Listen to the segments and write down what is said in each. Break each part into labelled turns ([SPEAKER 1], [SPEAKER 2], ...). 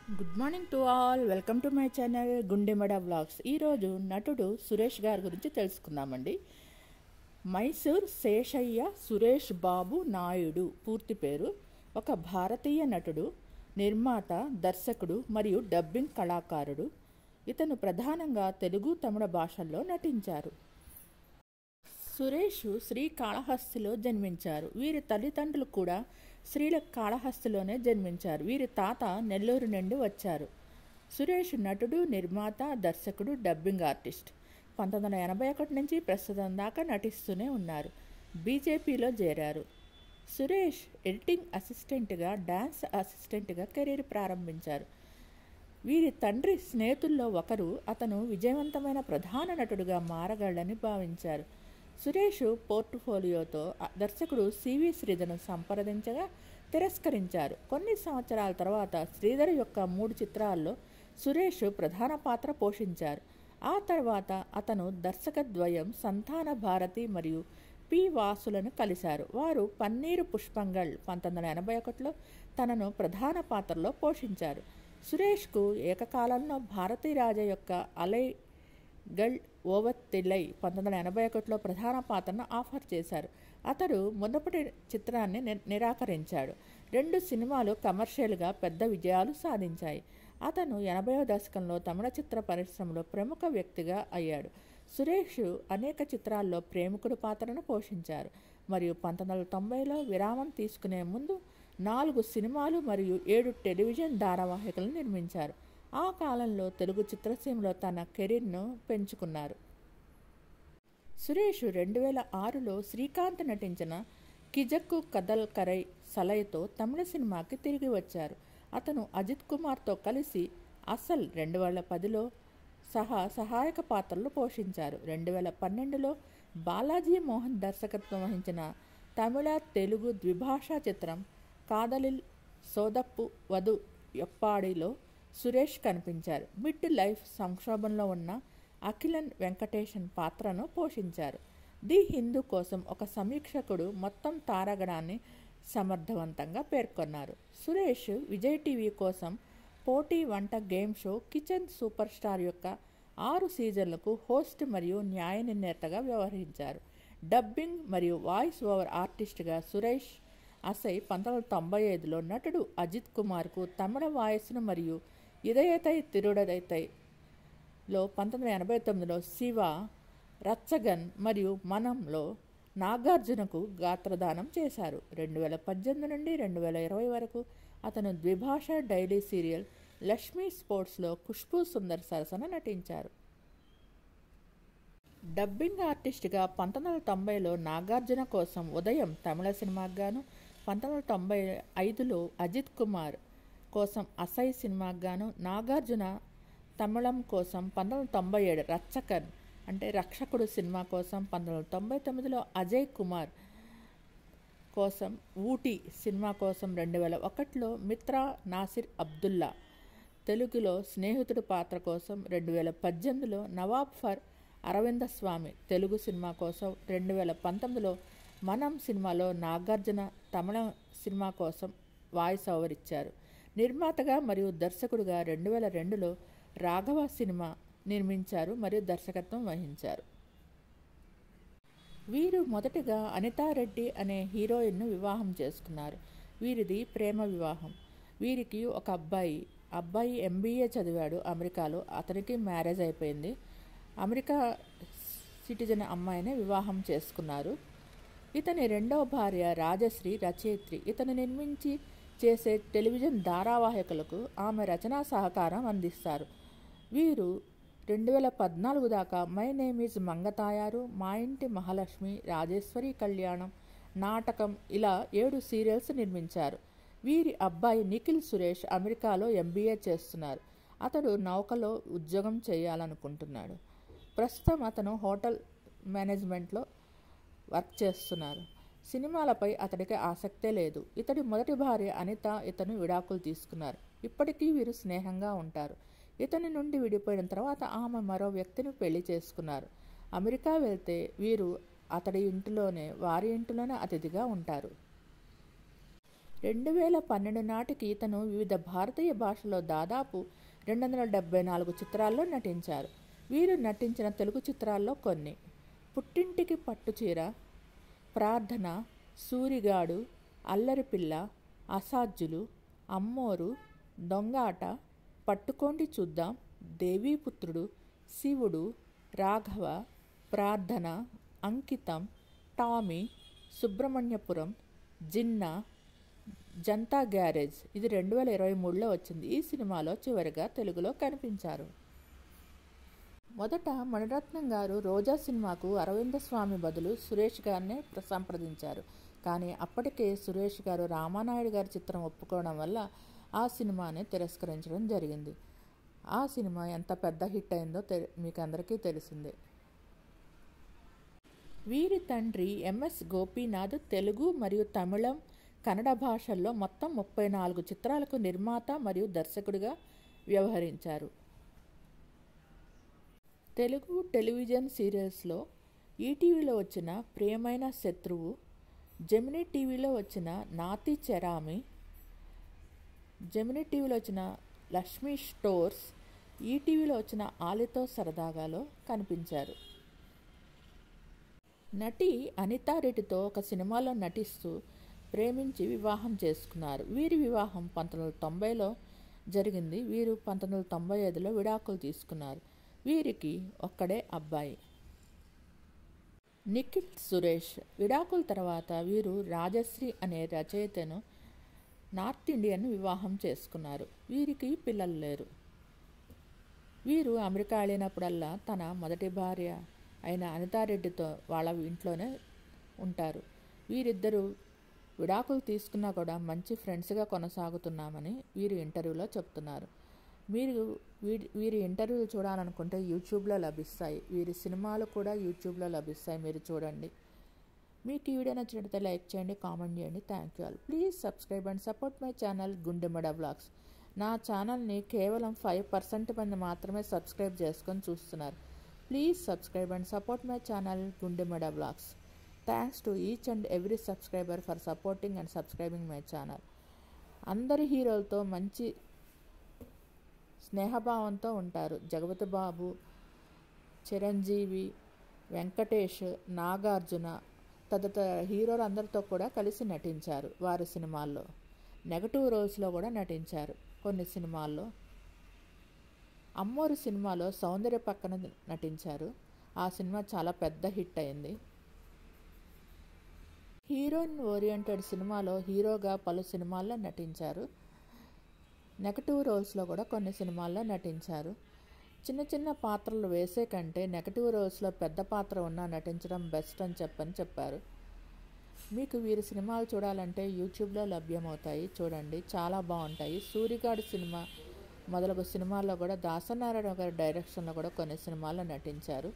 [SPEAKER 1] Good morning to all. Welcome to my channel Gundemada vlogs. ఈరోజు నటుడు సురేష్ గారి గురించి తెలుసుకుందామండి. మైసూర్ శేషయ్య సురేష్ బాబు నాయుడు పూర్తి పేరు. ఒక భారతీయ నటుడు, నిర్మాత, దర్శకుడు మరియు డబ్బింగ్ కళాకారుడు. ఇతను ప్రధానంగా తెలుగు, తమిళ భాషల్లో నటించారు. సురేష్ శ్రీకాళహస్తిలో జన్మించారు. వీరి తల్లిదండ్రులు కూడా శ్రీకాళహస్తిలోనే జన్మించారు. వీరి తాత నెల్లూరు నుండి వచ్చారు. సురేష్ నటుడు, నిర్మాత, దర్శకుడు, డబ్బింగ్ ఆర్టిస్ట్. 1981 నుంచి ప్రస్తుతం దాకా నటిస్తూనే ఉన్నారు. బీజేపీలో చేరారు. సురేష్ ఎడిటింగ్ అసిస్టెంట్గా, డాన్స్ అసిస్టెంట్గా కెరీర్ ప్రారంభించారు. వీరి తండ్రి స్నేహితుల్లో ఒకరు అతను విజయవంతమైన ప్రధాన నటుడుగా మారగలని భావించారు. సురేష్ పోర్ట్ఫోలియోతో దర్శకుడు సివి శ్రీధర్ను సంప్రదించగా తిరస్కరించారు. కొన్ని సంవత్సరాల తర్వాత శ్రీధర్ యొక్క 3 చిత్రాల్లో సురేష్ ప్రధాన పాత్ర పోషించారు. ఆ తర్వాత అతను దర్శకద్వయం సంతాన భారతి మరియు పి వాసులను కలిశారు. వారు పన్నీరు పుష్పంగళ్ 1981లో తనను ప్రధాన పాత్రలో పోషించారు. సురేష్కు ఏకకాలంలో భారతీ రాజా యొక్క అలై గల్ ఓవత్తిల్లై 1981లో ప్రధాన పాత్రను ఆఫర్ చేశారు. అతడు మునుపటి చిత్రాన్ని నిరాకరించాడు. 2 సినిమాలు కమర్షియల్గా పెద్ద విజయాలు సాధించాయి. అతను 80వ దశకంలో తమిళ చిత్ర పరిశ్రమలో ప్రముఖ వ్యక్తిగా అయ్యాడు. సురేష్ అనేక చిత్రాల్లో ప్రేమికుడి పాత్రను పోషించారు మరియు 1990లో విరామం తీసుకునే ముందు 4 సినిమాలు మరియు 7 టెలివిజన్ ధారావాహికలను నిర్మించారు. ఆ కాలంలో తెలుగు చిత్రసీమలో తన కెరీర్ను పెంచుకున్నారు. సురేష్ 2006లో శ్రీకాంత్ నటించిన కిజక్కు కదల్ కరై సలైతో తమిళ సినిమాకి తిరిగి వచ్చారు. అతను అజిత్ కుమార్తో కలిసి అసల్ 2010లో సహాయక పాత్రలు పోషించారు. 2012లో బాలాజీ మోహన్ దర్శకత్వం వహించిన తమిళ, తెలుగు ద్విభాషా చిత్రం కాదలిల్ సోదప్పు వధు ఎప్పాడిలో సురేష్ కనిపించారు. మిడ్ లైఫ్ సంక్షోభంలో ఉన్న అఖిలన్ వెంకటేషన్ పాత్రను పోషించారు. ది హిందూ కోసం ఒక సమీక్షకుడు మొత్తం తారాగణాన్ని సమర్థవంతంగా పేర్కొన్నారు. సురేష్ విజయ్ టీవీ కోసం పోటీ వంట game show kitchen super star యొక్క 6 సీజన్లకు హోస్ట్ మరియు న్యాయ నిర్ణేతగా వ్యవహరించారు. డబ్బింగ్ మరియు వాయిస్ ఓవర్ ఆర్టిస్ట్గా సురేష్ అసై 1995లో నటుడు అజిత్ కుమార్కు తమిళ వాయిస్ను మరియు ఇదయతై తిరుడదైతైలో 1989లో శివ, రచ్చగన్ మరియు మనంలో నాగార్జునకు గాత్రదానం చేశారు. 2018 నుండి 2020 వరకు అతను ద్విభాషా డైలీ సీరియల్ లక్ష్మీ స్పోర్ట్స్లో ఖుష్బూ సుందర్ సరసన నటించారు. డబ్బింగ్ ఆర్టిస్ట్గా 1990లో నాగార్జున కోసం ఉదయం తమిళ సినిమాకు గాను, 1995లో అజిత్ కుమార్ కోసం అసై సినిమాకు గాను, నాగార్జున తమిళం కోసం 1997 రచ్చకన్ అంటే రక్షకుడు సినిమా కోసం, 1999లో అజయ్ కుమార్ కోసం ఊటీ సినిమా కోసం, 2001లో మిత్రా నాసిర్ అబ్దుల్లా తెలుగులో స్నేహితుడు పాత్ర కోసం, 2018లో నవాబ్ ఫర్ అరవింద స్వామి తెలుగు సినిమా కోసం, 2019లో మనం సినిమాలో నాగార్జున తమిళ సినిమా కోసం వాయిస్ ఓవర్ ఇచ్చారు. నిర్మాతగా మరియు దర్శకుడుగా 2002లో రాఘవ సినిమా నిర్మించారు మరియు దర్శకత్వం వహించారు. వీరు మొదటగా అనితారెడ్డి అనే హీరోయిన్ను వివాహం చేసుకున్నారు. వీరిది ప్రేమ వివాహం. వీరికి ఒక అబ్బాయి MBA చదివాడు అమెరికాలో. అతనికి మ్యారేజ్ అయిపోయింది. అమెరికా సిటిజన్ అమ్మాయిని వివాహం చేసుకున్నారు. ఇతని 2వ భార్య రాజశ్రీ రచయిత్రి. ఇతను నిర్మించి చేసే టెలివిజన్ ధారావాహికలకు ఆమె రచనా సహకారం అందిస్తారు. వీరు 2014 దాకా మై నేమ్ ఈజ్ మంగతాయారు, మా ఇంటి మహాలక్ష్మి, రాజేశ్వరి కళ్యాణం, నాటకం ఇలా 7 సీరియల్స్ నిర్మించారు. వీరి అబ్బాయి నిఖిల్ సురేష్ అమెరికాలో MBA చేస్తున్నారు. అతడు నౌకలో ఉద్యోగం చేయాలనుకుంటున్నాడు. ప్రస్తుతం అతను హోటల్ మేనేజ్మెంట్లో వర్క్ చేస్తున్నారు. సినిమాలపై అతడికి ఆసక్తే లేదు. ఇతడి మొదటి భార్య అనిత ఇతను విడాకులు తీసుకున్నారు. ఇప్పటికీ వీరు స్నేహంగా ఉంటారు. ఇతని నుండి విడిపోయిన తర్వాత ఆమె మరో వ్యక్తిని పెళ్లి చేసుకున్నారు. అమెరికా వెళ్తే వీరు వారి ఇంటిలోనే అతిథిగా ఉంటారు. 2012 నాటికి ఇతను వివిధ భారతీయ భాషల్లో దాదాపు 274 చిత్రాల్లో నటించారు. వీరు నటించిన తెలుగు చిత్రాల్లో కొన్ని: పుట్టింటికి పట్టుచీర, ప్రార్థన, సూరిగాడు, అల్లరిపిల్ల, అసాధ్యులు, అమ్మోరు, దొంగాట, పట్టుకోండి చూద్దాం, దేవీపుత్రుడు, శివుడు, రాఘవ, ప్రార్థన, అంకితం, టామీ, సుబ్రహ్మణ్యపురం, జిన్నా, జనతా గ్యారేజ్. ఇది 2023లో వచ్చింది. ఈ సినిమాలో చివరిగా తెలుగులో కనిపించారు. మొదట మణిరత్నం గారు రోజా సినిమాకు అరవింద స్వామి బదులు సురేష్ గారినే సంప్రదించారు. కానీ అప్పటికే సురేష్ గారు రామానాయుడు గారి చిత్రం ఒప్పుకోవడం వల్ల ఆ సినిమాని తిరస్కరించడం జరిగింది. ఆ సినిమా ఎంత పెద్ద హిట్ అయిందో మీకు అందరికీ తెలిసిందే. వీరి తండ్రి ఎంఎస్ గోపీనాథ్ తెలుగు మరియు తమిళం, కన్నడ భాషల్లో మొత్తం 34 చిత్రాలకు నిర్మాత మరియు దర్శకుడిగా వ్యవహరించారు. తెలుగు టెలివిజన్ సీరియల్స్లో ఈటీవీలో వచ్చిన ప్రియమైన శత్రువు, జెమినీ టీవీలో వచ్చిన నాతి చెరామి, జెమినీ టీవీలో వచ్చిన లక్ష్మీ స్టోర్స్, ఈటీవీలో వచ్చిన ఆలితో సరదాగాలో కనిపించారు. నటి అనితారెడ్డితో ఒక సినిమాలో నటిస్తూ ప్రేమించి వివాహం చేసుకున్నారు. వీరి వివాహం 1990లో జరిగింది. వీరు 1995లో విడాకులు తీసుకున్నారు. వీరికి ఒక్కడే అబ్బాయి, నిఖిల్ సురేష్. విడాకుల తర్వాత వీరు రాజశ్రీ అనే రచయితను నార్త్ ఇండియన్ వివాహం చేసుకున్నారు. వీరికి పిల్లలు లేరు. వీరు అమెరికా వెళ్ళినప్పుడల్లా తన మొదటి భార్య అయిన అనితారెడ్డితో వాళ్ళ ఇంట్లోనే ఉంటారు. వీరిద్దరూ విడాకులు తీసుకున్నా కూడా మంచి ఫ్రెండ్స్గా కొనసాగుతున్నామని వీరు ఇంటర్వ్యూలో చెప్తున్నారు. మీరు వీరి ఇంటర్వ్యూలు చూడాలనుకుంటే యూట్యూబ్లో లభిస్తాయి. వీరి సినిమాలు కూడా యూట్యూబ్లో లభిస్తాయి, మీరు చూడండి. మీకు ఈ వీడియో నచ్చినట్లయితే లైక్ చేయండి, కామెంట్ చేయండి. Thank you all. Please subscribe and support my channel Gundemada vlogs. నా ఛానల్ని కేవలం 5% మంది మాత్రమే సబ్స్క్రైబ్ చేసుకొని చూస్తున్నారు. Please subscribe and support my channel Gundemada vlogs. Thanks to each and every subscriber for supporting and subscribing my channel. అందరి హీరోలతో మంచి స్నేహభావంతో ఉంటారు. జగపతి బాబు, చిరంజీవి, వెంకటేష్, నాగార్జున తదితర హీరోలు అందరితో కూడా కలిసి నటించారు. వారి సినిమాల్లో నెగటివ్ రోల్స్లో కూడా నటించారు. కొన్ని సినిమాల్లో అమ్మోరు సినిమాలో సౌందర్య పక్కన నటించారు. ఆ సినిమా చాలా పెద్ద హిట్ అయింది. హీరోయిన్ ఓరియంటెడ్ సినిమాలో హీరోగా పలు సినిమాల్లో నటించారు. నెగటివ్ రోల్స్లో కూడా కొన్ని సినిమాల్లో నటించారు. చిన్న చిన్న పాత్రలు వేసే కంటే నెగటివ్ రోల్స్లో పెద్ద పాత్ర ఉన్నా నటించడం బెస్ట్ అని చెప్పారు. మీకు వీరి సినిమాలు చూడాలంటే యూట్యూబ్లో లభ్యమవుతాయి, చూడండి, చాలా బాగుంటాయి. సూరిగాడు సినిమా మొదలగు సినిమాల్లో కూడా దాసనారాయణ గారి డైరెక్షన్లో కూడా కొన్ని సినిమాల్లో నటించారు.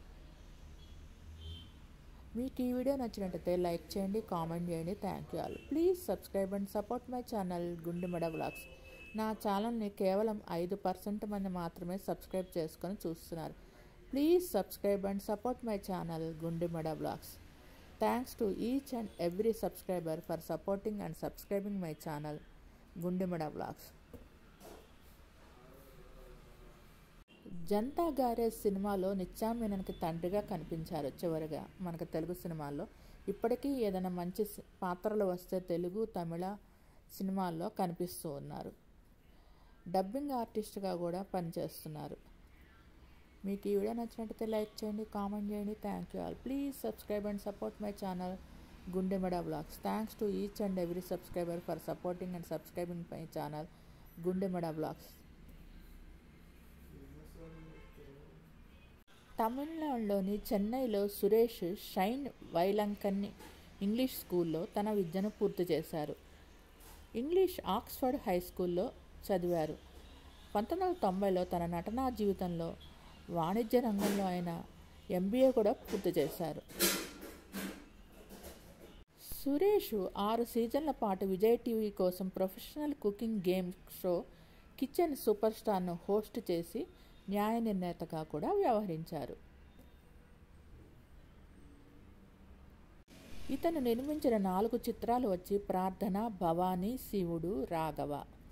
[SPEAKER 1] మీకు ఈ వీడియో నచ్చినట్టయితే లైక్ చేయండి, కామెంట్ చేయండి. Thank you all. Please subscribe and support my channel Gundemada vlogs. నా ఛానల్ని కేవలం 5% మంది మాత్రమే సబ్స్క్రైబ్ చేసుకొని చూస్తున్నారు. Please subscribe and support my channel Gundemada vlogs. Thanks to each and every subscriber for supporting and subscribing my channel Gundemada vlogs. Janatha garage సినిమాలో నిత్యామీనన్కి తండ్రిగా కనిపించారు. చివరిగా మనకు తెలుగు సినిమాల్లో ఇప్పటికీ ఏదైనా మంచి పాత్రలు వస్తే తెలుగు, తమిళ సినిమాల్లో కనిపిస్తూ ఉన్నారు. డబ్బింగ్ ఆర్టిస్ట్గా కూడా పనిచేస్తున్నారు. మీకు ఈ వీడియో నచ్చినట్టయితే లైక్ చేయండి, కామెంట్ చేయండి. Thank you all. Please subscribe and support my channel Gundemada vlogs. Thanks to each and every subscriber for supporting and subscribing my channel Gundemada vlogs. తమిళనాడులోని చెన్నైలో సురేష్ షైన్ వైలంకన్ని ఇంగ్లీష్ స్కూల్లో తన విద్యను పూర్తి చేశారు. ఇంగ్లీష్ ఆక్స్ఫర్డ్ హై స్కూల్లో చదివారు. 1990లో తన నటనా జీవితంలో వాణిజ్య రంగంలో ఆయన MBA కూడా పూర్తి చేశారు. సురేష్ 6 సీజన్ల పాటు విజయ్ టీవీ కోసం professional cooking game show kitchen super స్టార్ను హోస్ట్ చేసి న్యాయ నిర్ణేతగా కూడా వ్యవహరించారు. ఇతను నిర్మించిన 4 చిత్రాలు వచ్చి ప్రార్థన, భవానీ, శివుడు, రాఘవ.